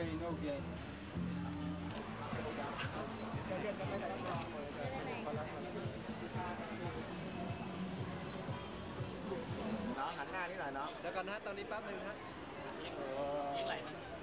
no gain. น้องหันหน้านี่หน่อยน้องเดี๋ยวก่อนนะตอนนี้แป๊บนึงฮะยิงไหล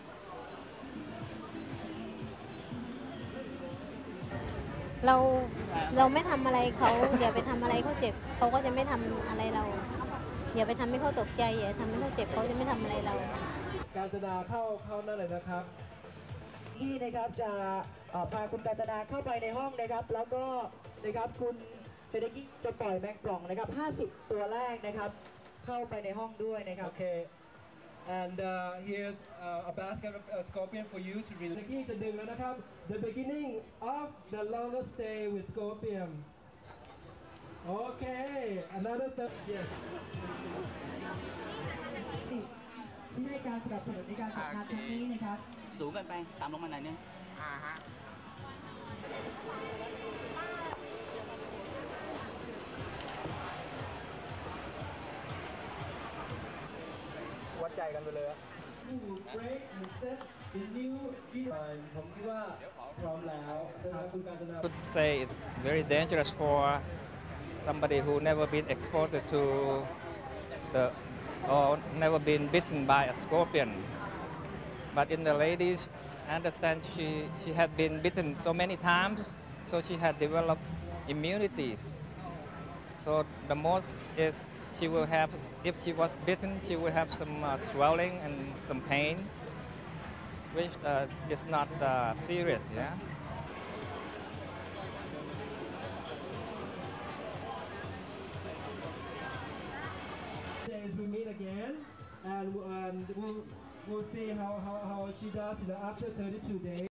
เราไม่ทำอะไรเขาอย่าไปทำอะไรเขาเจ็บเขาก็จะไม่ทำอะไรเราอย่าไปทำให้เขาตกใจอย่าทำให้เขาเจ็บเขาจะไม่ทำอะไรเราการจนาเข้านั่นเลยนะครับที่นะครับจะพาคุณกาญจนาเข้าไปในห้องนะครับแล้วก็นะครับคุณเฟเดกิจะปล่อยแมงป่องนะครับ50ตัวแรกนะครับเข้าไปในห้องด้วยนะครับ Okay and here's a basket of scorpion for you to release ที่จะดึงแล้วนะครับ the beginning of the longest stay with scorpion Okay another yes ที่ให้การสนับสนุนในการจัดงานครั้งนี้นะครับสูงกันไปตามลงมาหน่อยนึงวัดใจกันไปเลยผมคิดว่าพร้อมแล้วคุณการจนา Could say it's very dangerous for somebody who never been exposed to the or never been bitten by a scorpion. But in the ladies, I understand she had been bitten so many times, so she had developed immunities. So the most is she will have, if she was bitten, she will have some swelling and some pain, which is not serious, yeah. We meet again, and we'll see how she does after 32 days.